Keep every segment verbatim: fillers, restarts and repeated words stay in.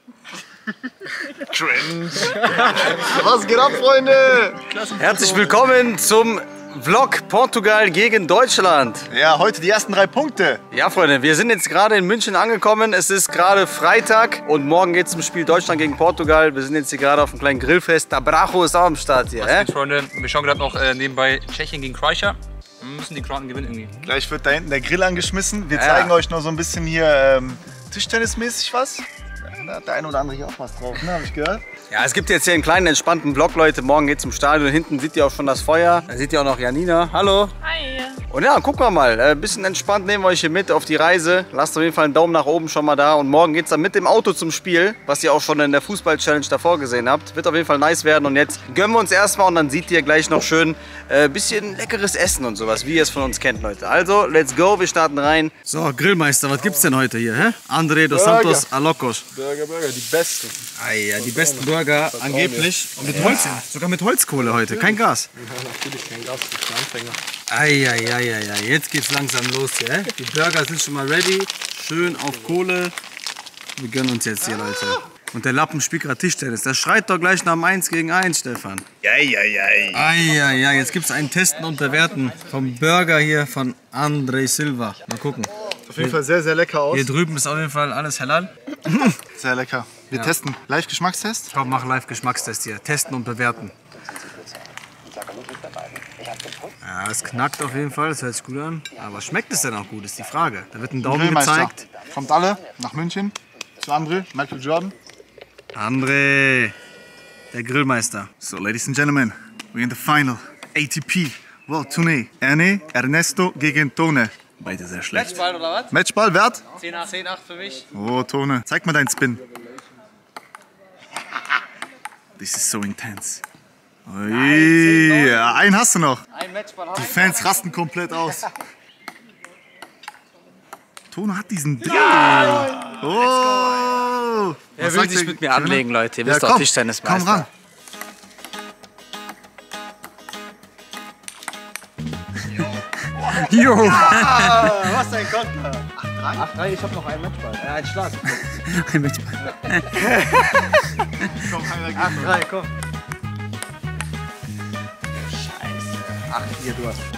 Cringe. Was geht ab, Freunde? Herzlich willkommen zum Vlog Portugal gegen Deutschland. Ja, heute die ersten drei Punkte. Ja, Freunde, wir sind jetzt gerade in München angekommen. Es ist gerade Freitag und morgen geht es zum Spiel Deutschland gegen Portugal. Wir sind jetzt hier gerade auf einem kleinen Grillfest. Der Bracho ist auch am Start hier. Was geht, Freunde? Wir schauen gerade noch äh, nebenbei Tschechien gegen Kroatien. Wir müssen die Kroaten gewinnen irgendwie. Gleich wird da hinten der Grill angeschmissen. Wir Ja. zeigen euch noch so ein bisschen hier ähm, Tischtennismäßig was. Da hat der eine oder andere hier auch was drauf, ne? Hab ich gehört. Ja, es gibt jetzt hier einen kleinen entspannten Vlog, Leute. Morgen geht's zum Stadion. Hinten seht ihr auch schon das Feuer. Da seht ihr auch noch Janina. Hallo. Hi. Und ja, gucken wir mal. Ein bisschen entspannt nehmen wir euch hier mit auf die Reise. Lasst auf jeden Fall einen Daumen nach oben schon mal da. Und morgen geht's dann mit dem Auto zum Spiel, was ihr auch schon in der Fußball-Challenge davor gesehen habt. Wird auf jeden Fall nice werden. Und jetzt gönnen wir uns erstmal und dann seht ihr gleich noch schön ein äh, bisschen leckeres Essen und sowas, wie ihr es von uns kennt, Leute. Also, let's go. Wir starten rein. So, Grillmeister, was gibt's denn heute hier? Hä? André dos Santos Alocos. Burger, Burger, die besten. Ah ja, die besten Burger angeblich. Mit Holz, sogar mit Holzkohle heute, kein Gas. Ja, natürlich kein Gas, das ist ein Anfänger. Eieieiei, jetzt geht's langsam los hier. Äh? Die Burger sind schon mal ready, schön auf Kohle. Wir gönnen uns jetzt hier, Leute. Und der Lappen spielt gerade Tischtennis. Der schreit doch gleich nach dem eins gegen eins, Stefan. Eieiei. Eieiei, jetzt gibt's ein Testen und Bewerten vom Burger hier von André Silva. Mal gucken. Auf jeden Fall sehr, sehr lecker aus. Hier drüben ist auf jeden Fall alles halal. Sehr lecker. Wir Ja. testen. Live-Geschmackstest. Komm, mach Live-Geschmackstest hier. Testen und bewerten. Ja, es knackt auf jeden Fall, das hört sich gut an. Aber schmeckt es denn auch gut, ist die Frage. Da wird ein Daumen Grillmeister. gezeigt. Kommt alle nach München zu André, Michael Jordan. André, der Grillmeister. So, ladies and gentlemen, we're in the final. A T P World Tourney. Erne, Ernesto gegen Tone. Beide sehr schlecht. Matchball oder was? Matchball, Wert? zehn acht, zehn acht für mich. Oh, Tone, zeig mal deinen Spin. This is so intense. Ui, ja, einen hast du noch. Ein Matchball Die Fans rasten komplett aus. Tone hat diesen Dreh. Ja, oh. Er Was will sagt sich der- mit mir anlegen, Leute. Ihr wisst Ja, doch, komm, Tischtennismeister. komm ran. Jo. Was ein Konter. acht drei, ich hab noch einen Matchball. Ja, ein Schlag. Ein Matchball. Komm, einer acht geht drei, komm. Scheiße. acht vier, du hast.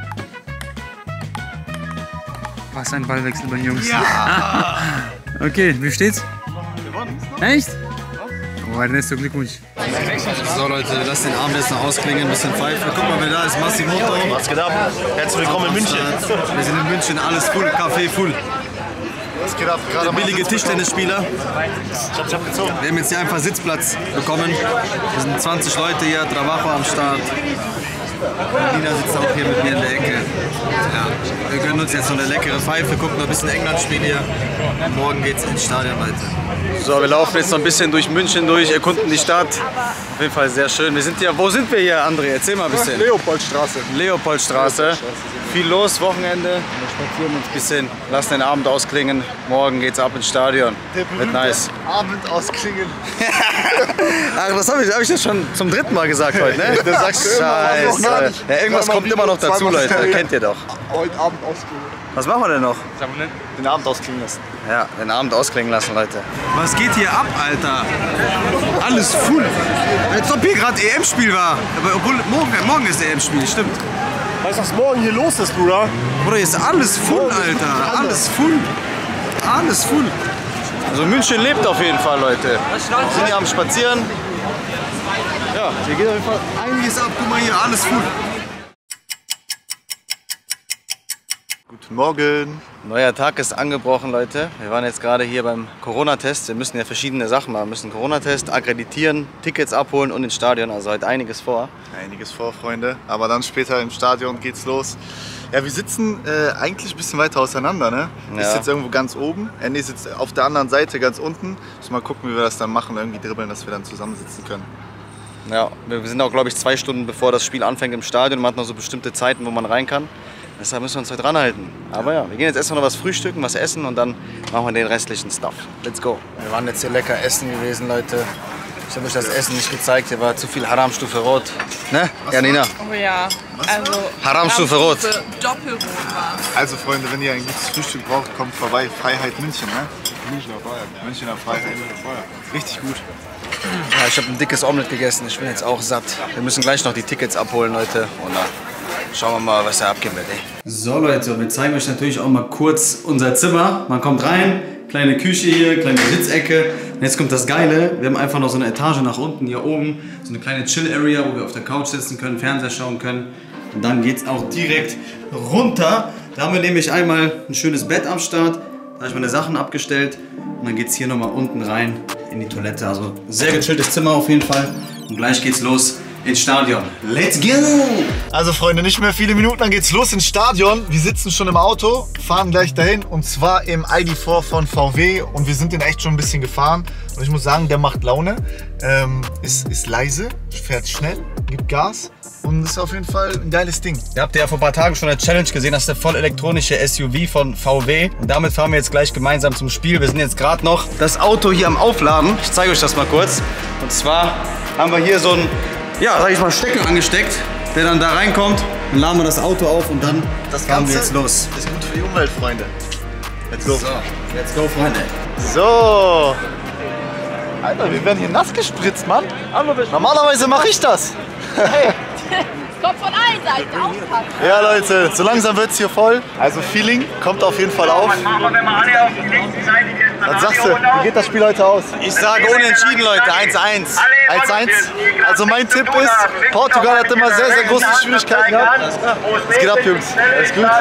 Was ein Ballwechsel bei den Jungs. Ja. Okay, wie steht's? Gewonnen. Echt? Oh, Ernesto, Glückwunsch. So Leute, wir lassen den Abend jetzt noch ausklingen, ein bisschen pfeifen. Guck mal, wer da ist, Massimoto. Was geht ab? Herzlich willkommen in München. Wir sind in München, alles full, Café full. Was geht ab? Gerade Der billige Tischtennisspieler. Ich hab, ich hab gezogen. Wir haben jetzt hier einfach Sitzplatz bekommen. Wir sind zwanzig Leute hier, Travajo am Start. Nina sitzt auch hier mit mir in der Ecke. Ja, wir gönnen uns jetzt noch eine leckere Pfeife, gucken noch ein bisschen England-Spiel hier. Morgen geht's ins Stadion, Leute. So, wir laufen jetzt noch ein bisschen durch München durch, erkunden die Stadt. Auf jeden Fall sehr schön. Wir sind hier, wo sind wir hier, André? Erzähl mal ein bisschen. Leopoldstraße. Leopoldstraße. Viel los, Wochenende. Wir spazieren uns ein bisschen, lassen den Abend ausklingen. Morgen geht's ab ins Stadion. Wird nice. Abend ausklingen. Ach, das habe ich, hab ich ja schon zum dritten Mal gesagt heute, ne? Das sagst du immer, was noch gar Scheiße. nicht. Ja, irgendwas Zweimal kommt immer noch Video, dazu, zweimal Leute. Stereo. Kennt ihr doch. Heute Abend ausklingen. Was machen wir denn noch? Den Abend ausklingen lassen. Ja, den Abend ausklingen lassen, Leute. Was geht hier ab, Alter? Alles full. Als ob hier gerade E M-Spiel war. Aber obwohl, morgen, morgen ist E M-Spiel, stimmt. Weißt du, was morgen hier los ist, Bruder? Bruder, hier ist alles full, Alter. Alles full. Alles full. Also München lebt auf jeden Fall, Leute. Wir sind hier am Spazieren. Ja, hier geht auf jeden Fall einiges ab. Guck mal hier, alles full. Guten Morgen. Neuer Tag ist angebrochen, Leute. Wir waren jetzt gerade hier beim Corona-Test. Wir müssen ja verschiedene Sachen machen. Wir müssen Corona-Test, akkreditieren, Tickets abholen und ins Stadion. Also heute einiges vor. Einiges vor, Freunde. Aber dann später im Stadion geht's los. Ja, wir sitzen äh, eigentlich ein bisschen weiter auseinander, ne? Ich Ja. sitze irgendwo ganz oben, Andy sitzt auf der anderen Seite ganz unten. Müssen mal gucken, wie wir das dann machen, irgendwie dribbeln, dass wir dann zusammensitzen können. Ja, wir sind auch, glaube ich, zwei Stunden bevor das Spiel anfängt im Stadion. Man hat noch so bestimmte Zeiten, wo man rein kann. Deshalb müssen wir uns heute ranhalten. Aber ja, wir gehen jetzt erstmal noch was frühstücken, was essen und dann machen wir den restlichen Stuff. Let's go. Wir waren jetzt hier lecker essen gewesen, Leute. Ich habe euch das Essen nicht gezeigt, hier war zu viel Haramstufe Rot. Ne, Janina? Oh ja, also Haramstufe Rot. Doppelrot war. Also Freunde, wenn ihr ein gutes Frühstück braucht, kommt vorbei. Freiheit München, ne? Münchner Feuer. Münchner Feuer. Richtig gut. Ja, ich habe ein dickes Omelett gegessen. Ich bin jetzt auch satt. Wir müssen gleich noch die Tickets abholen, Leute. Und dann schauen wir mal, was da abgeht mit, ey. So, Leute, wir zeigen euch natürlich auch mal kurz unser Zimmer. Man kommt rein, kleine Küche hier, kleine Sitzecke. Und jetzt kommt das Geile. Wir haben einfach noch so eine Etage nach unten, hier oben. So eine kleine Chill-Area, wo wir auf der Couch sitzen können, Fernseher schauen können. Und dann geht's auch direkt runter. Da haben wir nämlich einmal ein schönes Bett am Start. Da habe ich meine Sachen abgestellt. Und dann geht's hier nochmal unten rein in die Toilette. Also sehr gechilltes Zimmer auf jeden Fall. Und gleich geht's los ins Stadion. Let's go! Also Freunde, nicht mehr viele Minuten, dann geht's los ins Stadion. Wir sitzen schon im Auto, fahren gleich dahin und zwar im I D vier von V W und wir sind den echt schon ein bisschen gefahren. Und ich muss sagen, der macht Laune, ähm, ist, ist leise, fährt schnell, gibt Gas und ist auf jeden Fall ein geiles Ding. Ihr habt ja vor ein paar Tagen schon eine Challenge gesehen, das ist der voll elektronische S U V von V W. Und damit fahren wir jetzt gleich gemeinsam zum Spiel. Wir sind jetzt gerade noch das Auto hier am Aufladen. Ich zeige euch das mal kurz. Und zwar haben wir hier so einen, ja, sag ich mal, Stecker angesteckt, der dann da reinkommt. Dann laden wir das Auto auf und dann Das fahren wir Ganze jetzt los. ist gut für die Umwelt, Freunde. Let's go. So, let's go, Freunde. So. Alter, wir werden hier nass gespritzt, Mann. Normalerweise mache ich das. Kommt von allen Seiten, aufpassen. Ja, Leute, so langsam wird es hier voll. Also Feeling kommt auf jeden Fall auf. Was sagst du? Wie geht das Spiel heute aus? Ich sage unentschieden, Leute, eins eins. eins eins. Also mein Tipp ist, Portugal hat immer sehr, sehr große Schwierigkeiten gehabt. Was geht ab, Jungs? Alles gut?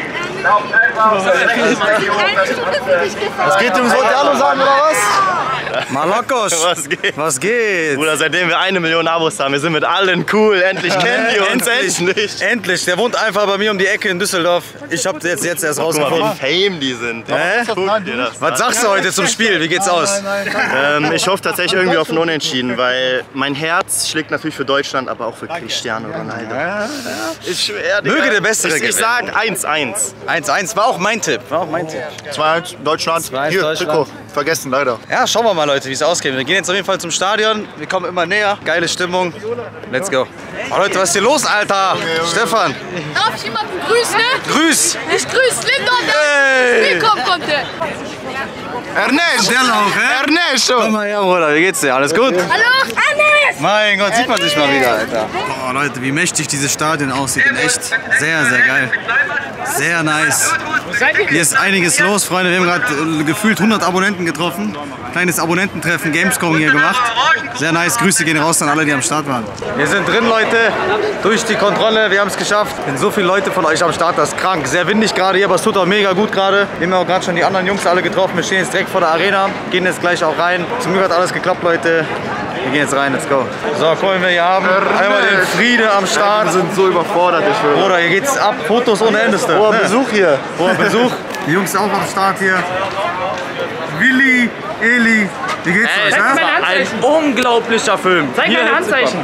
Was geht, Jungs? Wollt ihr Hallo sagen oder was? Malokos, Was geht? was geht? Bruder, seitdem wir eine Million Abos haben, wir sind mit allen cool. Endlich kennen die uns, endlich. Endlich, der wohnt einfach bei mir um die Ecke in Düsseldorf. Ich hab jetzt, jetzt erst Guck mal, rausgefunden. wie fame die sind. Hä? Guck dir das Was sagst du heute zum Spiel? Wie geht's aus? Ähm, ich hoffe tatsächlich irgendwie auf ein Unentschieden, weil mein Herz schlägt natürlich für Deutschland, aber auch für Cristiano Ronaldo. Ist schwer, Digga. Möge der Bessere Ich, ich gewinnen. sag eins eins. eins eins war auch mein Tipp. War auch mein Tipp. zwei eins Deutschland. zwei eins Hier, Deutschland. Trikot. Vergessen, leider. Ja, schauen wir mal, Leute, wie es ausgeht. Wir gehen jetzt auf jeden Fall zum Stadion. Wir kommen immer näher. Geile Stimmung. Let's go. Oh, Leute, was ist hier los, Alter? Stefan, Darf ich jemanden grüßen? grüß. Ich grüße Linda und Hey. der Spiel kommen konnte. Ernesto. Ernesto. Komm mal her, Bruder. Wie geht's dir? Alles gut? Hallo, Hannes! Mein Gott, sieht man sich mal wieder, Alter. Oh Leute, wie mächtig dieses Stadion aussieht. Und echt sehr, sehr geil. Sehr nice. Hier ist einiges los, Freunde. Wir haben gerade äh, gefühlt hundert Abonnenten getroffen. Kleines Abonnententreffen Gamescom hier gemacht. Sehr nice. Grüße gehen raus an alle, die am Start waren. Wir sind drin, Leute. Durch die Kontrolle. Wir haben es geschafft. Sind so viele Leute von euch am Start. Das ist krank. Sehr windig gerade hier, aber es tut auch mega gut gerade. Wir haben auch gerade schon die anderen Jungs alle getroffen. Wir stehen jetzt direkt vor der Arena. Gehen jetzt gleich auch rein. Zum Glück hat alles geklappt, Leute. Wir gehen jetzt rein. Let's go. So, guck mal, wen wir hier haben. Einmal den Friede am Start. Wir sind so überfordert, ich schwöre. Bruder, hier geht's ab. Fotos ohne Ende. Hoher Besuch hier. Hoher Besuch. Die Jungs auch am Start hier. Willi, Eli, wie geht's euch? Zeig Ne? meine Handzeichen. Ein unglaublicher Film. Zeig meine Handzeichen.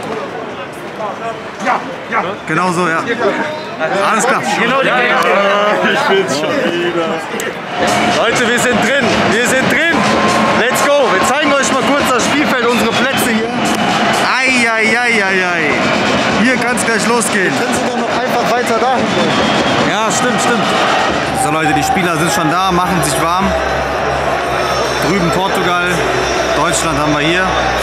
Genau so, ja. Alles klar. Genau, die Leute, wir sind drin. Wir sind drin. Let's go. Wir zeigen euch mal kurz das Spielfeld, unsere Plätze hier. Eieieiei. Hier kann es gleich losgehen. Können Sie dann noch einfach weiter dahin gehen? Ja, stimmt, stimmt. So Leute, die Spieler sind schon da, machen sich warm. Drüben Portugal, Deutschland haben wir hier.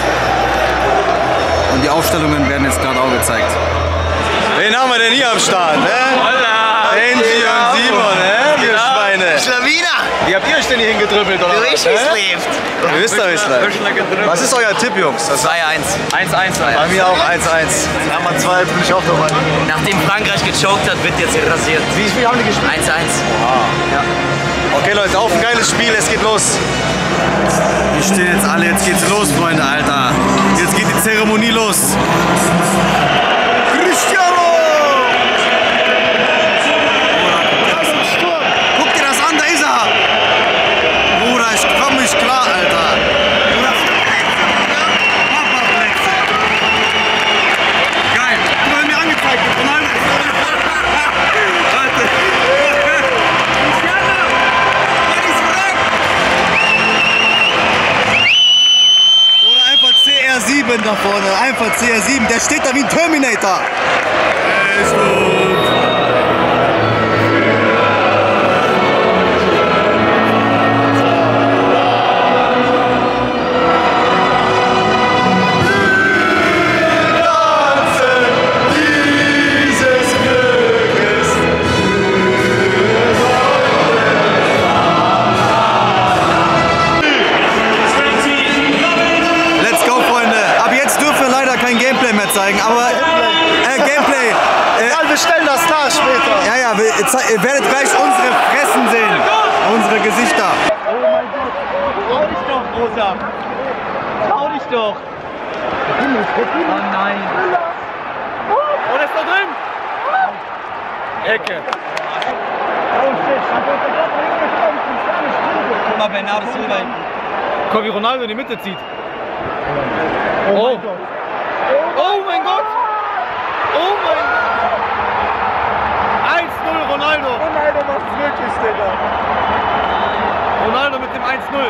Und die Aufstellungen werden jetzt gerade auch gezeigt. Wen haben wir denn hier am Start? Ne? Angie und Simon, ne? Ihr Schweine. Schlawiner! Wie habt ihr euch denn hier hingedrüppelt, oder was? Richtig ne? lebt. Ihr wisst doch, wie es läuft. Was ist euer Tipp, Jungs? Das zwei eins. eins eins. bei mir auch eins eins. Ja, man zwei bin ich auch dabei. Nachdem Frankreich gechoked hat, wird jetzt rasiert. Wie viel haben die gespielt? eins eins. Okay, Leute, auf ein geiles Spiel, es geht los. Wir stehen jetzt alle, jetzt geht's los, Freunde, Alter. Jetzt geht die Zeremonie los. Cristiano! Guck dir das an, da ist er! Bruder, ich komm nicht klar, Alter. Geil. Du hast mir angezeigt, Ronaldo. Warte. Oder einfach C R sieben da vorne, einfach C R sieben, der steht da wie ein Terminator. Ist gut. zeigen, aber äh, Gameplay. Äh, Ja, wir stellen das dar später. ja, ja, wir, ihr werdet gleich unsere Fressen sehen, unsere Gesichter. Trau dich doch, Rosa. Trau dich doch. Oh nein. Oh, der ist da drin. Ecke. Guck mal, Bernardo Silva hinten. Guck, wie Ronaldo in die Mitte zieht. Oh. Oh mein Gott. Oh mein Gott. eins null Ronaldo. Ronaldo macht's wirklich, Digga. Ronaldo mit dem eins null.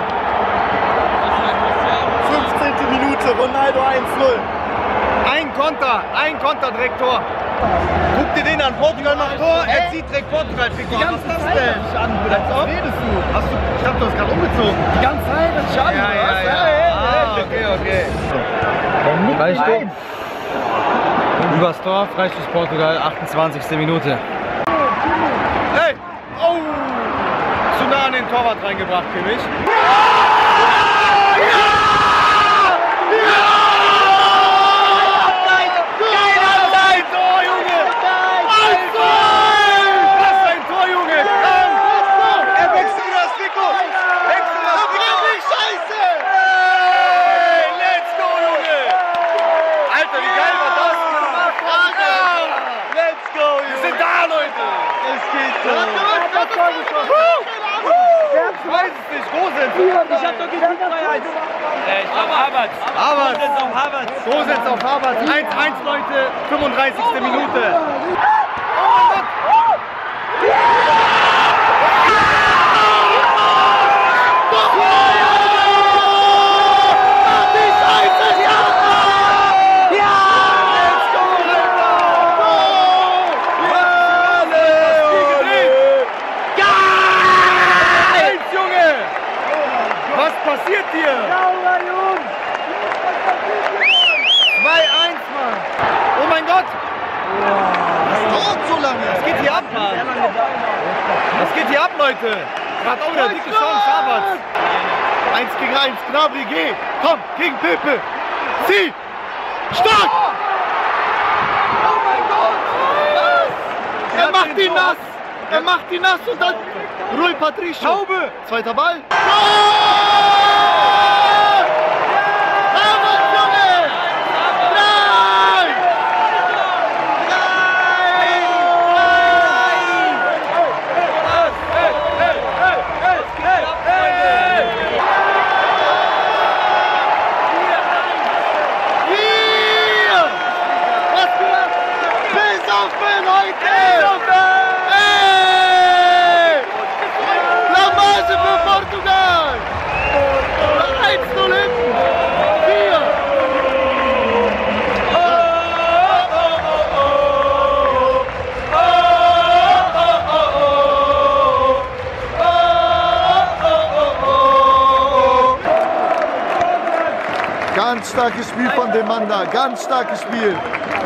fünfzehnte Minute, Ronaldo eins null. Ein Konter, ein Konter, direkt Tor. Guck dir den an, Portugal macht Tor, er zieht direkt Portugal. Die ganze Zeit. Was redest du? Hast du? Ich dachte, du hast gerade umgezogen. Die ganze Zeit, das ist schade. Ja, ja, ja. Ah, okay, okay. Freistoß. Übers Tor, Freistoß Portugal, achtundzwanzigste Minute. Hey! Oh! Zu nah an den Torwart reingebracht, Kimmich. Ich hab doch gesagt, drei eins. Ich glaube Havertz. Havertz. auf Havertz. Großetz auf Havertz. eins eins, Leute. fünfunddreißigste Minute. Oh mein Gott. Passiert hier? zwei eins, Mann. Oh mein Gott. Das dauert so lange. Das geht hier ab, Mann. Das geht hier ab, Leute. Gerade auch wieder dicke Chance, Havertz. eins gegen eins, Gnabry, geh. Komm, gegen Pepe. Zieh. Stark. Oh mein Gott. Er macht ihn nass. Er macht ihn nass und dann Rui Patricio. Taube. Zweiter Ball. Ganz starkes Spiel von dem Mann da, ganz starkes Spiel.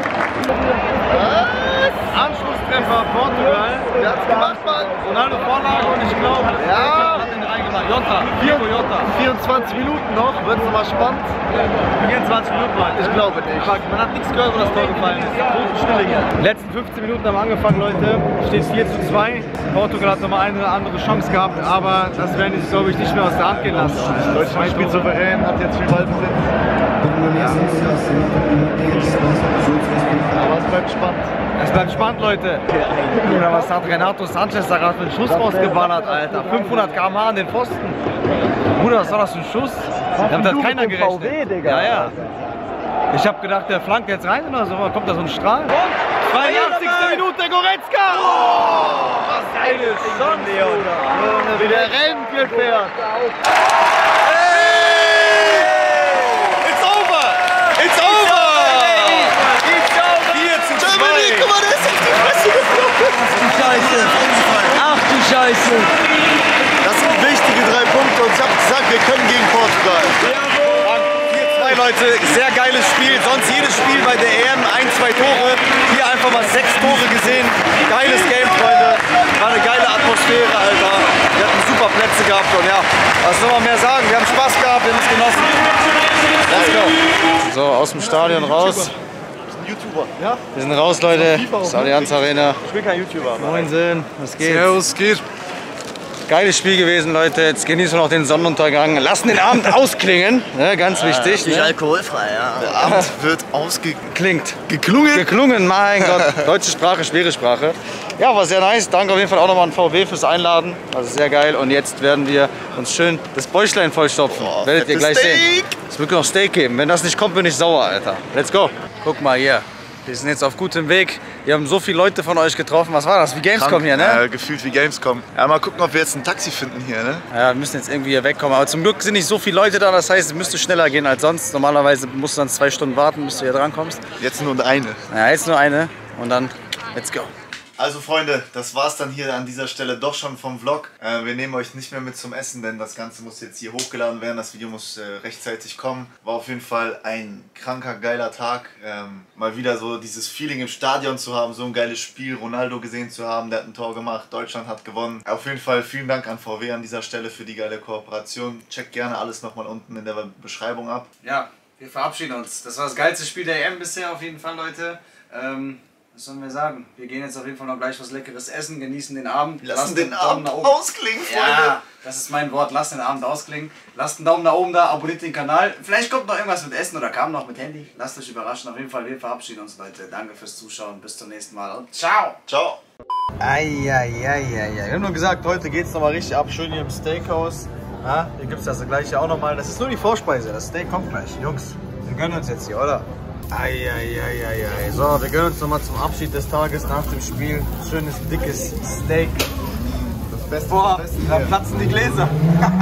Was? Anschlusstreffer Portugal. Der hat's gemacht, Mann. Ronaldo Vorlage und ich glaube, ja, hat den reingemacht. Jota, Diego Jota. vierundzwanzig Minuten noch, wird's nochmal spannend. vierundzwanzig Minuten, Mann. Ich glaube nicht. Man hat nichts gehört, wo das Tor gefallen ist. Totenstille hier. Die letzten fünfzehn Minuten haben angefangen, Leute. Steht vier zu zwei. Portugal hat nochmal eine oder andere Chance gehabt, aber das werden die sich, glaube ich, nicht mehr aus der Hand gehen lassen. Deutschland spielt souverän, hat jetzt viel Ballbesitz. Ja. Aber es bleibt spannend. Es bleibt spannend, Leute. Oder was hat Renato Sanchez da gerade für einen Schuss rausgeballert, Alter? fünfhundert Kilometer pro Stunde an den Pfosten. Bruder, was war das für ein Schuss? Damit hat keiner gerechnet. Ja, ja. Ich hab gedacht, der flankt jetzt rein oder so, kommt da so ein Strahl. zweiundachtzigste Minute, Goretzka! Oh, was eine Chance, Bruder. Wie der rennt, wie er fährt. It's over! It's over! vier zu zwei! Guck mal, der ist auf die Fresse geflogen. Ach du Scheiße! Ach du Scheiße! Das sind wichtige drei Punkte und ich hab gesagt, wir können gegen Portugal. vier zwei, Leute, sehr geiles Spiel. Sonst jedes Spiel bei der E M, ein, zwei Tore. Hier einfach mal sechs Tore gesehen. Geiles Game, Freunde. War eine geile Atmosphäre, Alter. Wir hatten super Plätze gehabt und ja, was soll man mehr sagen? Wir haben Spaß gehabt, wir haben es genossen. Let's go. So, aus dem Stadion raus. YouTuber. Ja? Wir sind raus, Leute. Das ist Allianz Arena. Ich bin kein YouTuber. Moinsen, was geht? Servus, geht. Geiles Spiel gewesen, Leute. Jetzt genießen wir noch den Sonnenuntergang. Lassen den Abend ausklingen. Ne, ganz wichtig. Nicht Ne? alkoholfrei, ja. Der Abend wird ausgeklingt. Klingt. Geklungen? Geklungen, mein Gott. Deutsche Sprache, schwere Sprache. Ja, war sehr nice. Danke auf jeden Fall auch nochmal an V W fürs Einladen. Also sehr geil. Und jetzt werden wir uns schön das Bäuchlein vollstopfen. Oh, Werdet ihr gleich Steak. sehen. Es wird noch Steak geben. Wenn das nicht kommt, bin ich sauer, Alter. Let's go. Guck mal hier. Wir sind jetzt auf gutem Weg. Wir haben so viele Leute von euch getroffen. Was war das? Wie Gamescom hier, ne? Äh, gefühlt wie Gamescom. Ja, mal gucken, ob wir jetzt ein Taxi finden hier, ne? Ja, wir müssen jetzt irgendwie hier wegkommen. Aber zum Glück sind nicht so viele Leute da. Das heißt, es müsste schneller gehen als sonst. Normalerweise musst du dann zwei Stunden warten, bis du hier drankommst. Jetzt nur eine. Ja, jetzt nur eine. Und dann, let's go. Also Freunde, das war's dann hier an dieser Stelle doch schon vom Vlog. Äh, wir nehmen euch nicht mehr mit zum Essen, denn das Ganze muss jetzt hier hochgeladen werden. Das Video muss äh, rechtzeitig kommen. War auf jeden Fall ein kranker, geiler Tag. Ähm, mal wieder so dieses Feeling im Stadion zu haben, so ein geiles Spiel, Ronaldo gesehen zu haben, der hat ein Tor gemacht, Deutschland hat gewonnen. Auf jeden Fall vielen Dank an V W an dieser Stelle für die geile Kooperation. Checkt gerne alles nochmal unten in der Beschreibung ab. Ja, wir verabschieden uns. Das war das geilste Spiel der E M bisher auf jeden Fall, Leute. Ähm, was sollen wir sagen? Wir gehen jetzt auf jeden Fall noch gleich was Leckeres essen, genießen den Abend. Lassen den Abend ausklingen, Freunde. Ja, das ist mein Wort. Lasst den Abend ausklingen. Lasst einen Daumen nach oben da, abonniert den Kanal. Vielleicht kommt noch irgendwas mit Essen oder kam noch mit Handy. Lasst euch überraschen. Auf jeden Fall, wir verabschieden uns, Leute. Danke fürs Zuschauen. Bis zum nächsten Mal und ciao. Ciao. Eieieiei. Wir haben nur gesagt, heute geht's nochmal richtig ab. Schön hier im Steakhouse. Ja, hier gibt's das gleiche auch nochmal. Das ist nur die Vorspeise. Das Steak kommt gleich. Jungs, wir gönnen uns jetzt hier, oder? Eieieiei. So, wir gönnen uns nochmal zum Abschied des Tages nach dem Spiel. Schönes, dickes Steak. Das Beste. Boah, das Beste da hier. platzen die Gläser.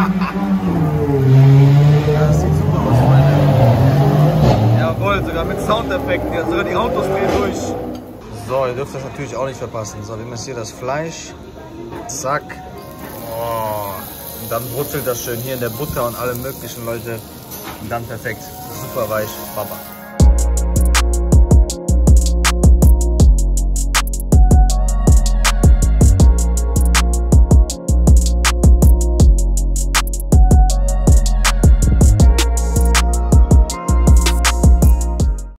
Ja, das sieht super aus, Freunde. Jawohl, sogar mit Soundeffekten. Ja, sogar die Autos drehen durch. So, ihr dürft das natürlich auch nicht verpassen. So, wir müssen hier das Fleisch. Zack. Oh. Und dann brutzelt das schön hier in der Butter und allem möglichen, Leute. Und dann perfekt. Super weich. Baba.